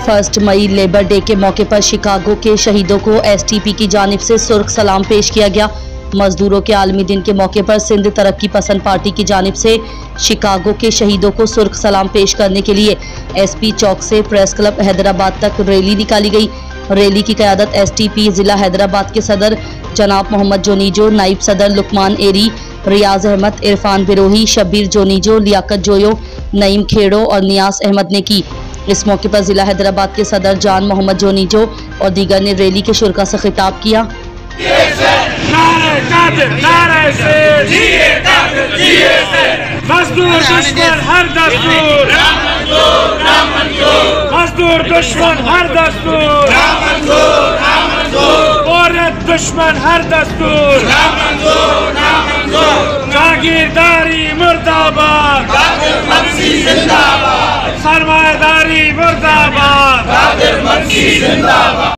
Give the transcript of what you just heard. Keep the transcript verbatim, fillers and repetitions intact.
First मई labour day के मौके पर शिकागो के शहीदों को एस टी पी की जानिब से सुर्ख सलाम पेश किया गया। मजदूरों के आलमी दिन के मौके पर सिंध तरक्की पसंद पार्टी की जानिब से शिकागो के शहीदों को सुर्ख सलाम पेश करने के लिए एस पी चौक से प्रेस क्लब हैदराबाद तक रैली निकाली गई। रैली की क़यादत एस टी पी जिला हैदराबाद के सदर जनाब मोहम्मद जोनीजो, नाइब सदर लुकमान एरी, रियाज अहमद, इरफान बिरोही, शब्बीर जोनीजो, लियाकत जोयो, नईम खेड़ो और नियाज अहमद ने की। इस मौके पर जिला हैदराबाद के सदर जान मोहम्मद जोनीजो और दीगर ने रैली के शुरका से खिताब किया। मजदूर दुश्मन हर दस्तूर, मजदूर दुश्मन हर दस्तूर, औरत दुश्मन हर दस्तूर, जागीरदारी मुर्दाबाद, सरमायादारी मुर्दाबाद।